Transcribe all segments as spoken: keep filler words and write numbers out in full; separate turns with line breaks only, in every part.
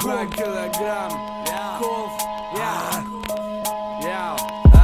на килограмм. Ков, я, я,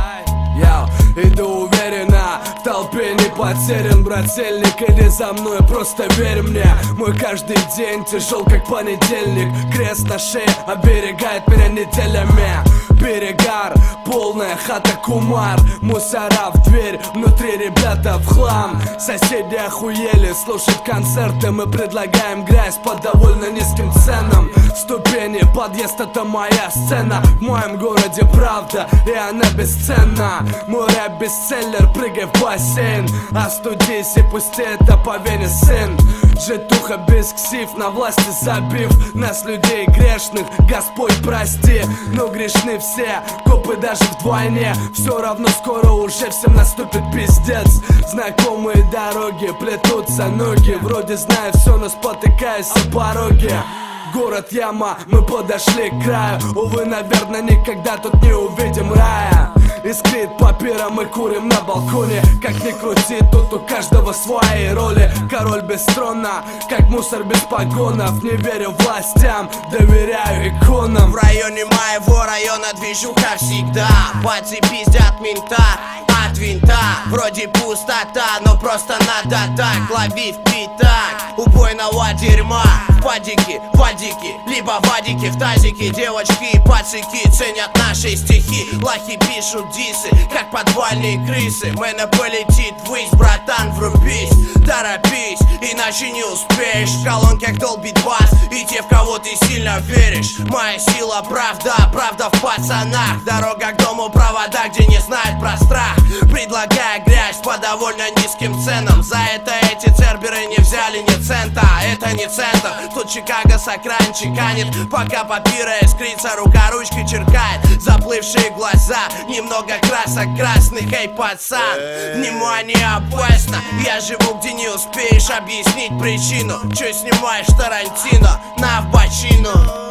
я иду уверенно, в толпе не потерян, брательник, иди за мной, просто верь мне. Мой каждый день тяжел, как понедельник. Крест на шее оберегает меня неделями. Перегар, полная хата кумар. Мусора в дверь, внутри ребята в хлам. Соседи охуели, слушать концерты. Мы предлагаем грязь по довольно низким ценам. Ступени, подъезд, это моя сцена. В моем городе правда, и она бесценна. Мой рэп бестселлер, прыгай в бассейн. Остудись и пусти это по вене, сын. Житуха без ксив, на власти забив нас, людей грешных, Господь прости. Но грешны все, копы даже вдвойне. Все равно скоро уже всем наступит пиздец. Знакомые дороги, плетутся ноги. Вроде знаю все, но спотыкаюсь о пороге. Город яма, мы подошли к краю. Увы, наверное, никогда тут не увидим рая. Искрит папира, мы курим на балконе. Как ни крути, тут у каждого свои роли. Король без трона, как мусор без погонов. Не верю властям, доверяю иконам.
В районе моего района движуха всегда. Пальцы пиздят мента от винта. Вроде пустота, но просто надо так. Лови в пятак убойного дерьма. В падике, вадики, либо вадики в тазике. Девочки и пацики ценят наши стихи. Лохи пишут дисы, как подвальные крысы. Мэна полетит ввысь, братан, врубись. Торопись, иначе не успеешь. В колонках долбит бас, и те, в кого ты сильно веришь. Моя сила, правда, правда в пацанах. Дорога к дому, провода, где не знают про страх. Предлагая грязь по довольно низким ценам. За это эти церберы не взяли ни цента. Это не центр, тут Чикаго с окраин чеканит. Пока папира искрится, рука ручкой черкает. Заплывшие глаза, немного красок красных. Эй, пацан, внимание, опасно. Я живу, где не успеешь объяснить причину. Чё снимаешь Тарантино на в бочину?